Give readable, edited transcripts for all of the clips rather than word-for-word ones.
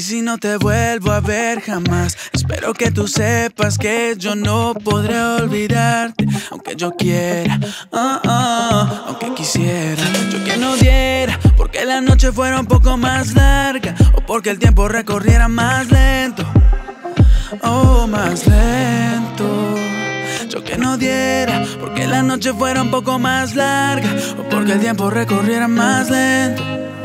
si no te vuelvo a ver jamás, espero que tú sepas que yo no podré olvidarte. Aunque yo quiera, aunque quisiera, yo que no diera, porque la noche fuera un poco más larga, o porque el tiempo recorriera más lento, más lento. Yo que no diera, porque la noche fuera un poco más larga, o porque el tiempo recorriera más lento,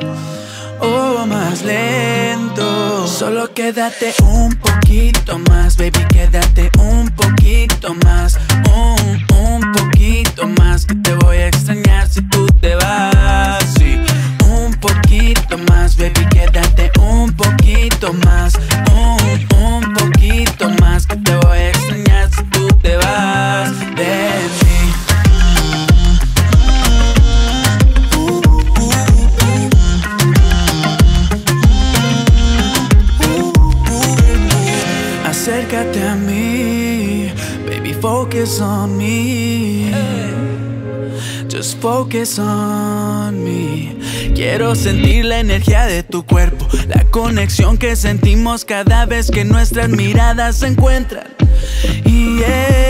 más lento. Solo quédate un poquito más, baby, quédate un poquito más, un poquito más, que te voy a extrañar si tú te vas. Sí, un poquito más, baby, quédate un poquito más, un poquito más, que te voy a extrañar si tú te vas de mí. Acércate a mí, baby, focus on me. Just focus on me. Quiero sentir la energía de tu cuerpo, la conexión que sentimos cada vez que nuestras miradas se encuentran. Y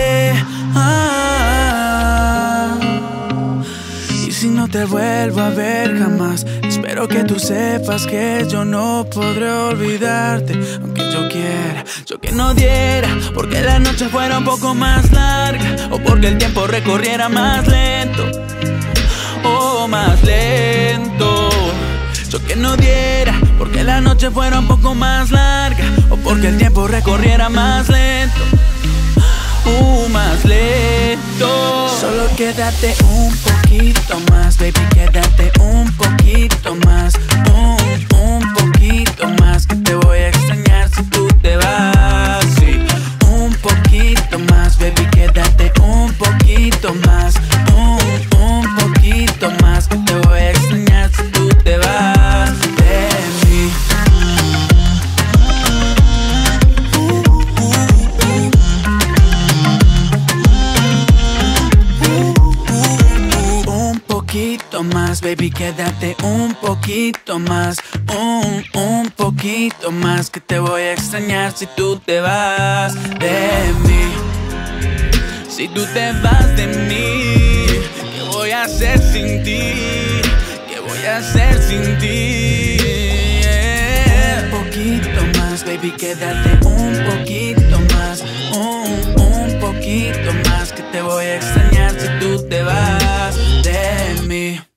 si no te vuelvo a ver jamás, espero que tú sepas que yo no podré olvidarte. Aunque yo quiera, yo que no diera, porque la noche fuera un poco más larga, o porque el tiempo recorriera más lento, más lento. Yo que no diera, porque la noche fuera un poco más larga, o porque el tiempo recorriera más lento, más lento. Solo quédate un poquito más, baby, quédate un poquito más, un poquito más, que te voy a extrañar si tú te vas. Sí, un poquito más, baby, quédate un poquito más, un poquito más, que te voy a extrañar si tú te vas de mí. Un poquito más, baby, quédate un poquito más, un poquito más, que te voy a extrañar si tú te vas de mí. Si tú te vas de mí, ¿qué voy a hacer sin ti? ¿Qué voy a hacer sin ti? Un poquito más, baby, quédate un poquito más, un poquito más, que te voy a extrañar si tú te vas de mí.